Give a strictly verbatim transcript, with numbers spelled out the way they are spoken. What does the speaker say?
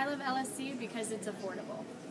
I love L S C because it's affordable.